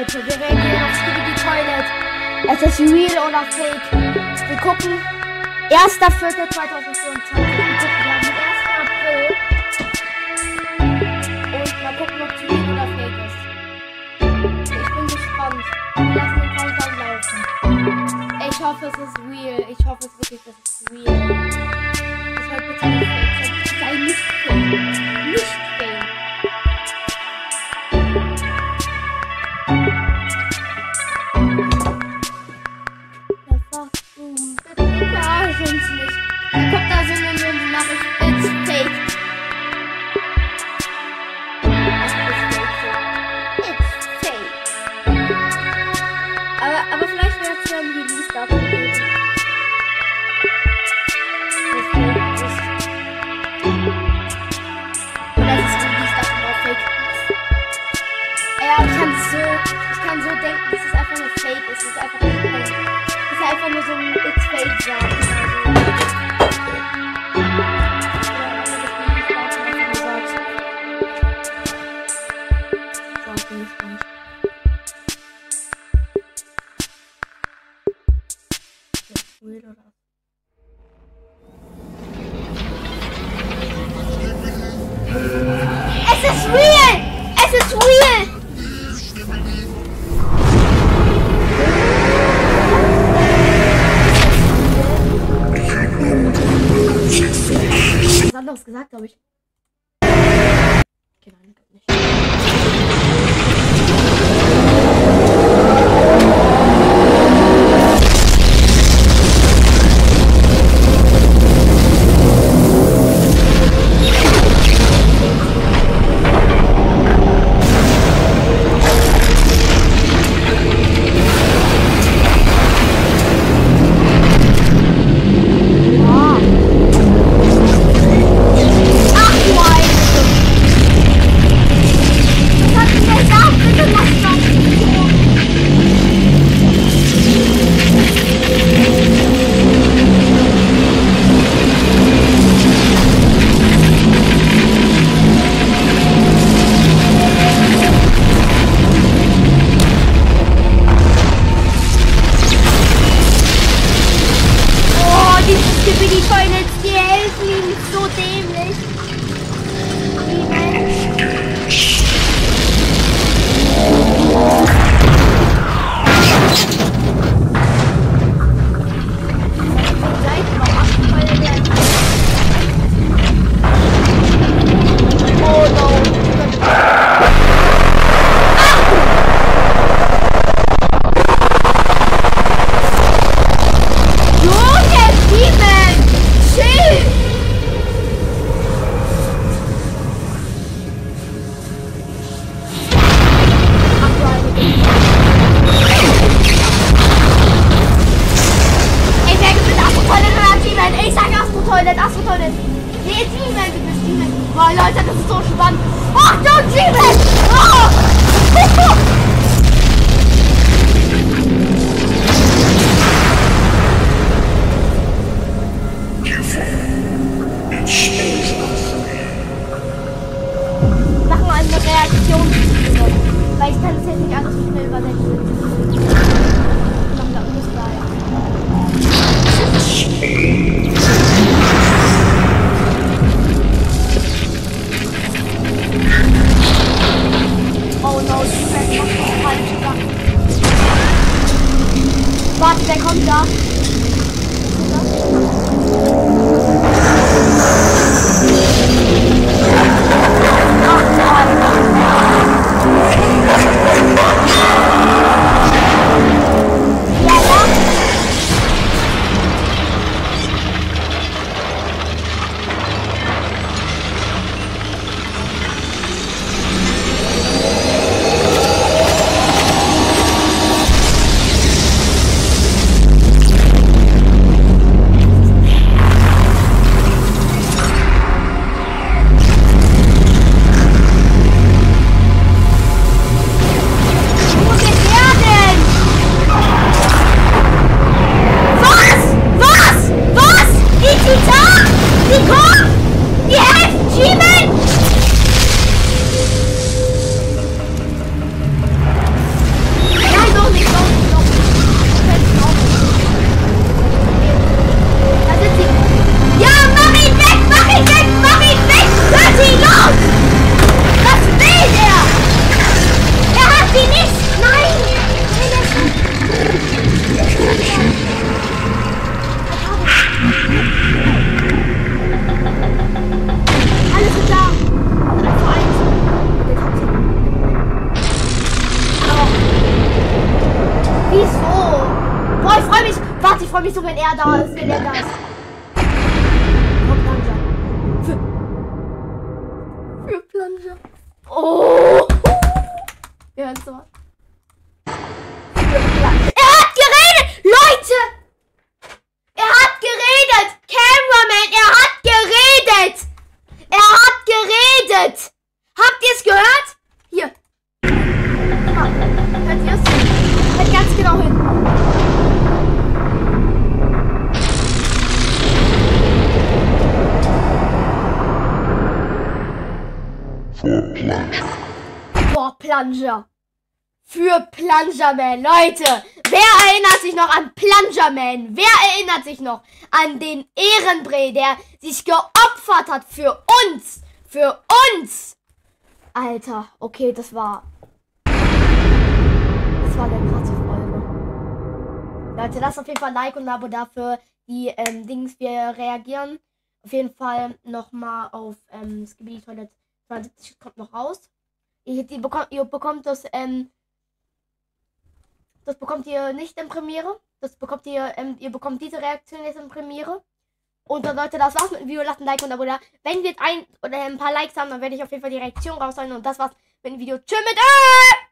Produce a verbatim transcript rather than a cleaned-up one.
Leute, wir reagieren auf Skibidi Toilet. Es ist real oder fake. Wir gucken. erster vierter zweitausendvierundzwanzig. Wir gucken, wir haben den ersten April. Und mal gucken, ob es real oder fake ist. Ich bin gespannt. Wir lassen den Countdown laufen. Ich hoffe, es ist real. Ich hoffe es wirklich, dass es real. Das soll bitte nicht fake sein. Sei nicht fake. Nicht fake. Verarsch uns nicht. Dann kommt da so eine, so eine Nachricht. It's fake. It's fake. Aber, aber vielleicht wäre es ja ein Release-Datum geben. Das fake ist. Oder ist das Release-Datum auch fake? Ja, ich kann so, ich kann so denken, dass es einfach nur fake ist. Es ist einfach nicht fake. Es ist einfach nur so ein It's fake sagen. Es ist real! Es ist real! Was anderes gesagt, glaube ich. Okay, nein, nicht. Warte, wer kommt da? freue mich so, wenn er da ist, wenn er da ist. Komm, Plunger. Für, für Plunger. Oh. Wir hören so. Er hat geredet! Leute! Er hat geredet! Cameraman, er hat geredet! Er hat geredet! Habt ihr es gehört? Hier. Ah, hört ihr es? Hört ganz genau hin. For Plunger. For Plunger. Für Plungerman, Leute. Wer erinnert sich noch an Plungerman? Wer erinnert sich noch an den Ehrenbrei, der sich geopfert hat für uns? Für uns! Alter, okay, das war... Das war eine krasse Folge. Leute, lasst auf jeden Fall ein Like und ein Abo dafür. Die ähm, Dings, wir reagieren. Auf jeden Fall nochmal auf ähm, Skibidi Toilet zweiundsiebzig kommt noch raus. Ihr, die bekommt, ihr bekommt das, ähm, das bekommt ihr nicht in Premiere. Das bekommt ihr, ähm, ihr bekommt diese Reaktion jetzt in Premiere. Und dann, Leute, das war's mit dem Video. Lasst ein Like und ein Abo da. Wenn wir jetzt ein oder ein paar Likes haben, dann werde ich auf jeden Fall die Reaktion rausholen. Und das war's mit dem Video. Tschüss mit äh!